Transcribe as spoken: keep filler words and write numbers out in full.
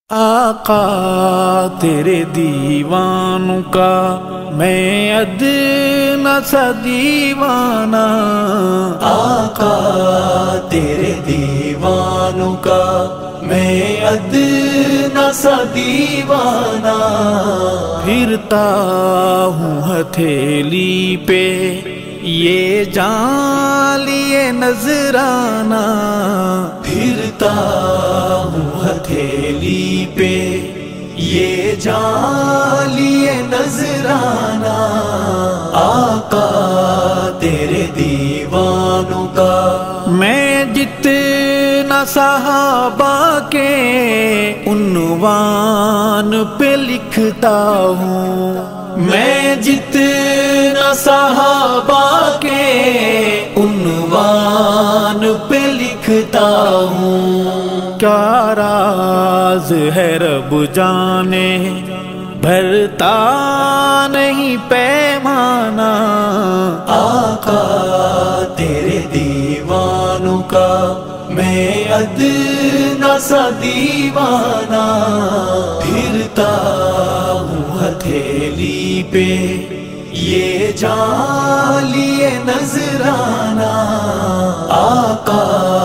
آقا تیرے دیوانوں کا میں ادنا سا دیوانہ، آقا تیرے دیوانوں کا میں ادنا سا دیوانہ، پھرتا ہوں ہتھیلی پہ یہ جان لیے نذرانہ، پھرتا ہوں ہتھیلی پہ یہ جان لیے نذرانہ، آقا تیرے دیوانوں کا میں جتنا صحابہ کے عنوان پہ لکھتا ہوں، میں جتنا صحابہ کے عنوان پہ لکھتا ہوں، کیا راز ہے رب جانے بھرتا نہیں پیمانہ، آقا تیرے دیوانوں کا میں ادنا سا دیوانہ، پھرتا ہوں ہتھیلی پہ یہ جان لیے نذرانہ، آقا